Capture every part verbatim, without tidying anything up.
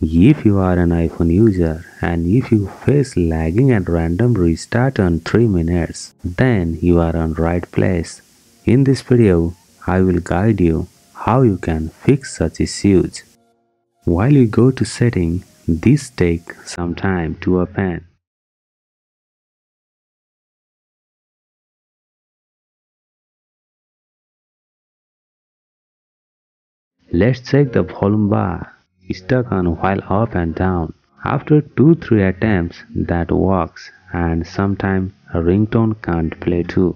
If you are an iPhone user and if you face lagging and random restart on three minutes, then you are on right place. In this video, I will guide you how you can fix such issues. While you go to setting, this take some time to open. Let's check the volume bar. Stuck on while up and down. After two three attempts that works, and sometimes a ringtone can't play too.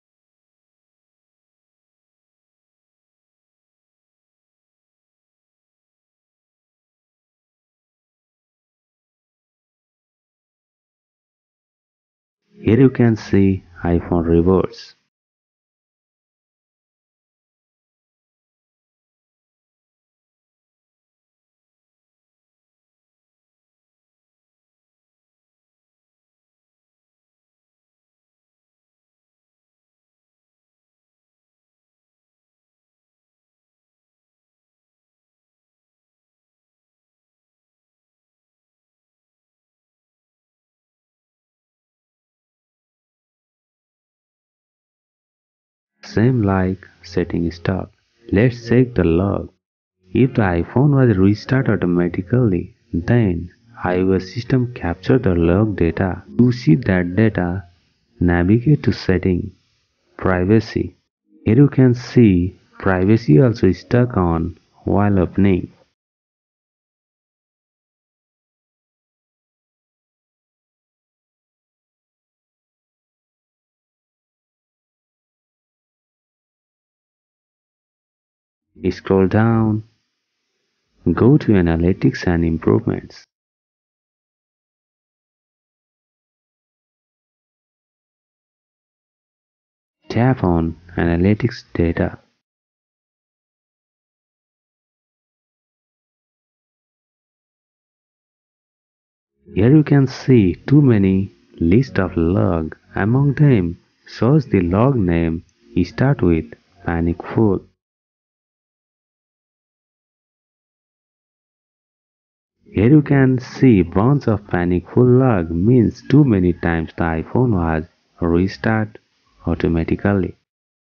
Here you can see iPhone reboots. Same like setting stop. Let's check the log. If the iPhone was restarted automatically, then iOS system captured the log data. To see that data, navigate to setting, privacy. Here you can see privacy also stuck on while opening. Scroll down, go to analytics and improvements. Tap on analytics data. Here you can see too many list of log. Among them shows the log name start with panic full. Here you can see bunch of panic full log means too many times the iPhone was restart automatically.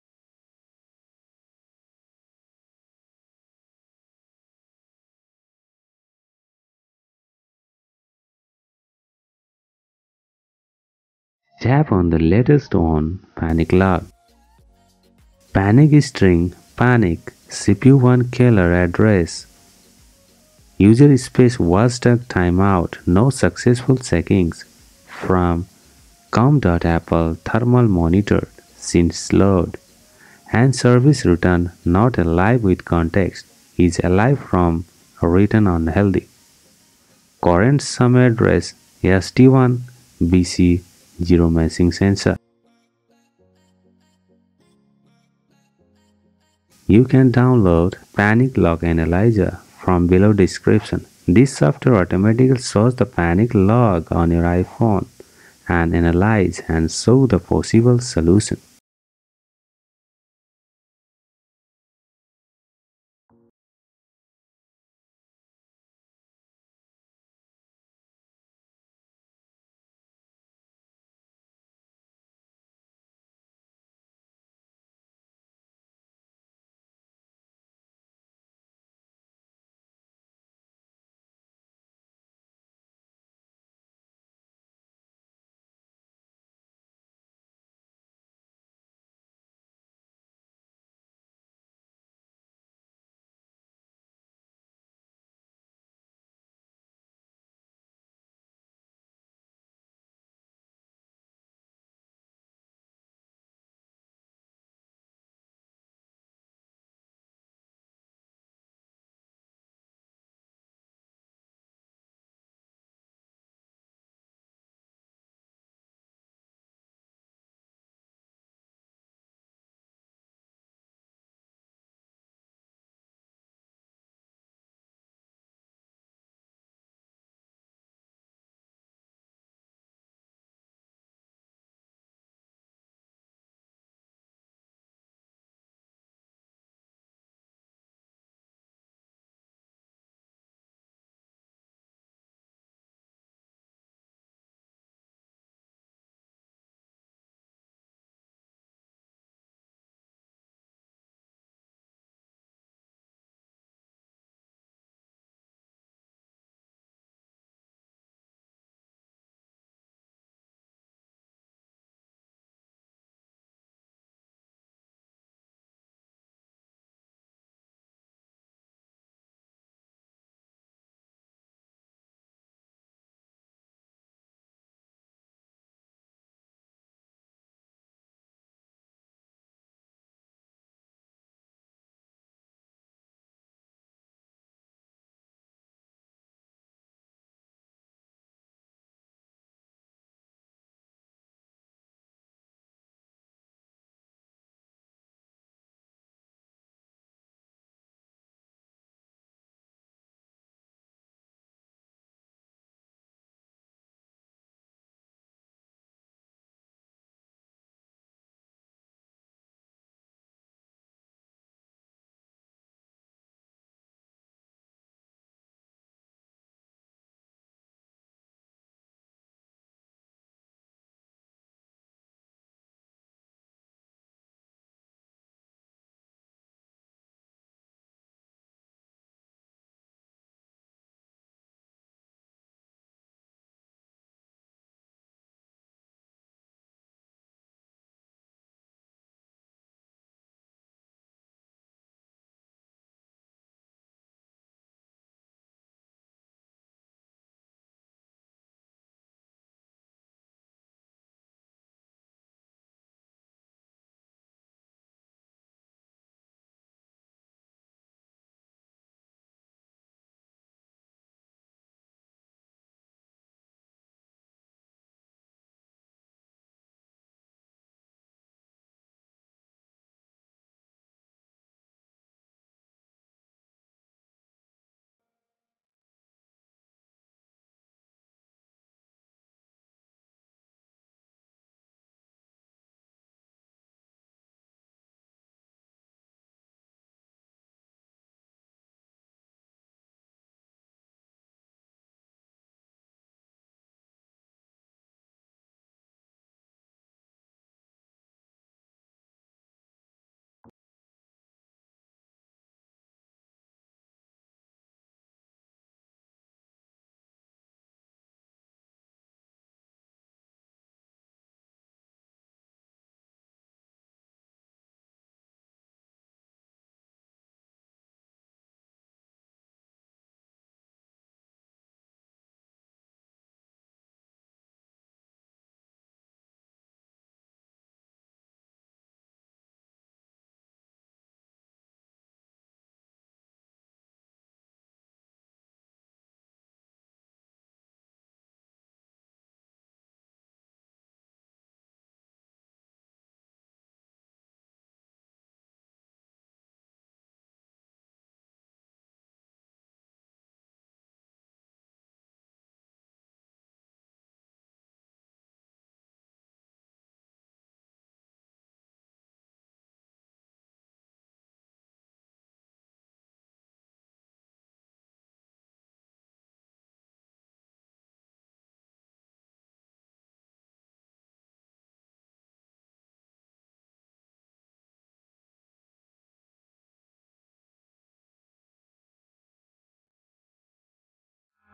Tap on the latest one panic log. Panic string panic C P U one killer address. User space was stuck timeout, no successful checkings from com.apple thermal monitored since load and service return not alive with context is alive from written unhealthy. Current sum address S T one B C zero matching sensor. You can download Panic Log Analyzer from below description. This software automatically shows the panic log on your iPhone and analyze and show the possible solution.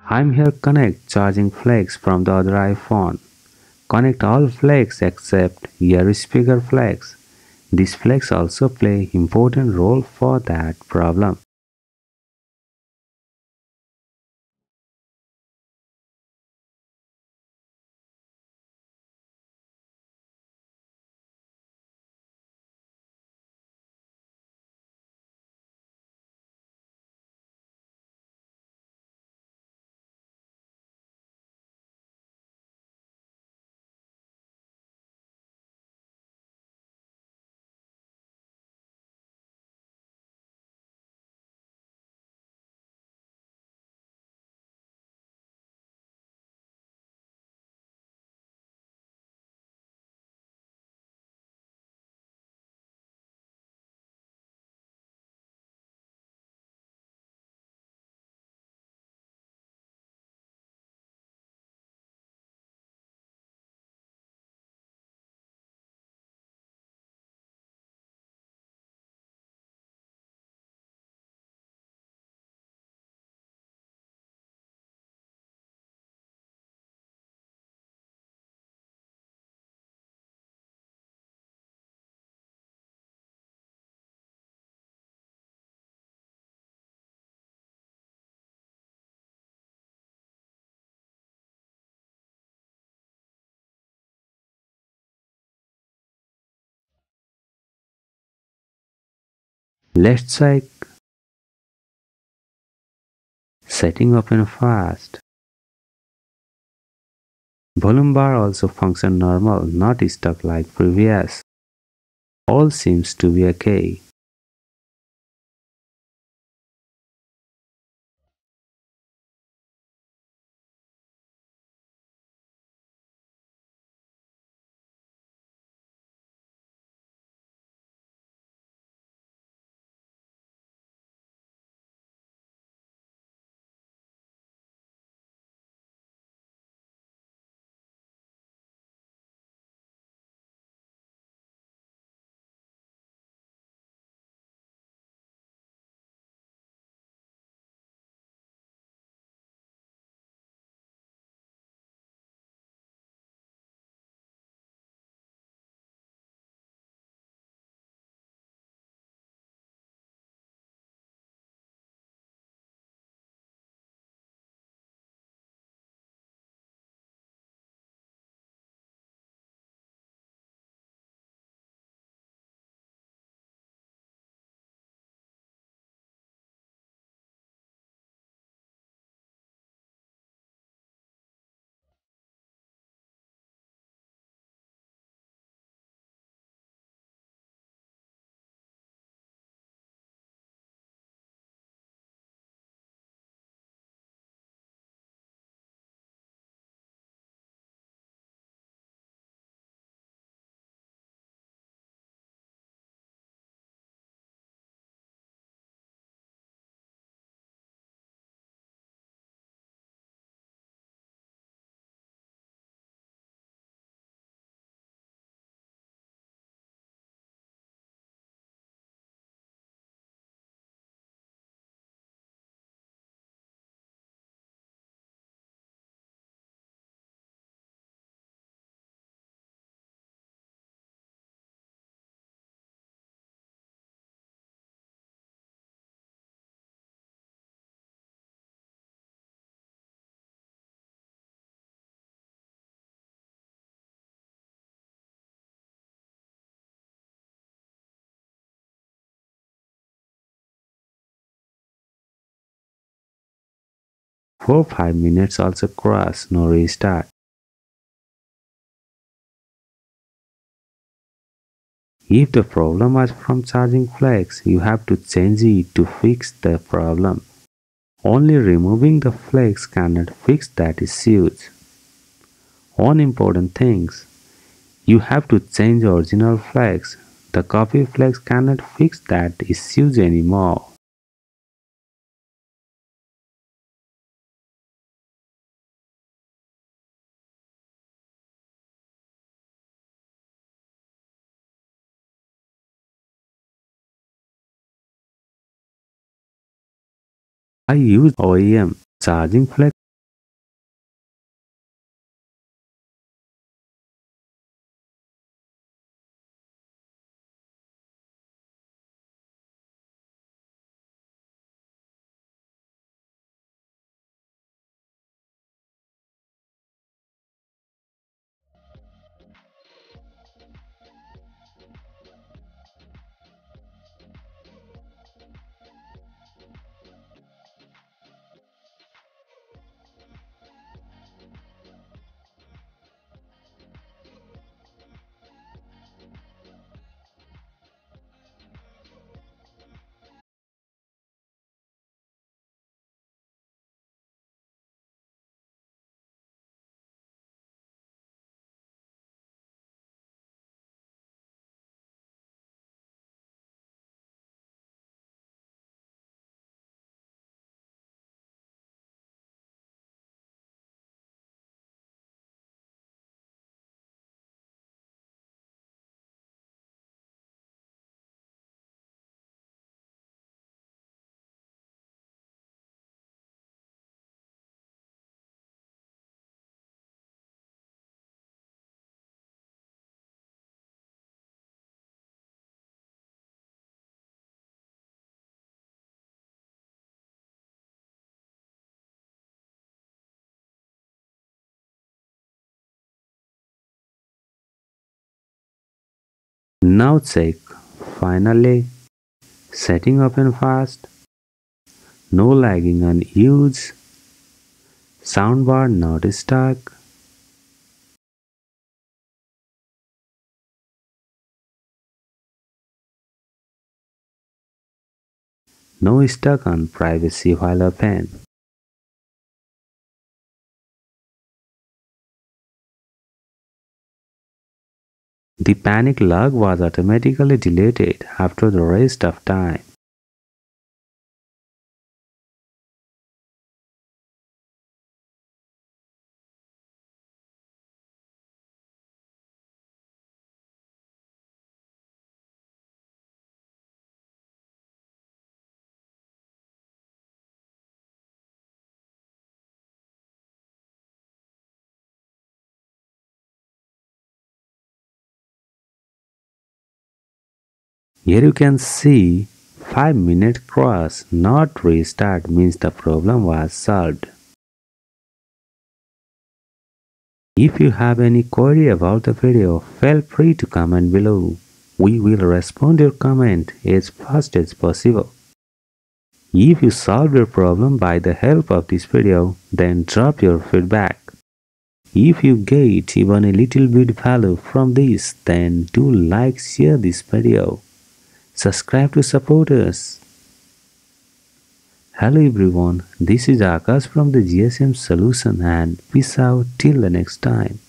I'm here connect charging flex from the other iPhone. Connect all flex except ear speaker flex. These flex also play important role for that problem. Let's check setting open fast. Volume bar also function normal, not stuck like previous. All seems to be okay. four five minutes also cross, no restart. If the problem was from charging flex, you have to change it to fix the problem. Only removing the flex cannot fix that issues. One important things, you have to change original flex. The copy flex cannot fix that issues anymore. I use O E M charging flex Now check. Finally, setting open fast. No lagging on use. Soundbar not stuck. No stuck on privacy while open. The panic log was automatically deleted after the rest of time. Here you can see five minute cross not restart means the problem was solved. If you have any query about the video, feel free to comment below. We will respond your comment as fast as possible. If you solved your problem by the help of this video, then drop your feedback. If you get even a little bit value from this, then do like, share this video. Subscribe to support us. Hello everyone, this is Akash from the G S M Solution and peace out till the next time.